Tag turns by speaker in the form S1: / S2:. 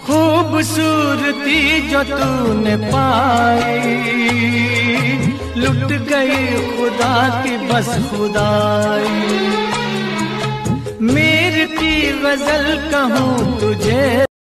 S1: खूबसूरती जो तूने पाई, लुट गई खुदा की बस खुदाई। मीर की गजल कहूँ तुझे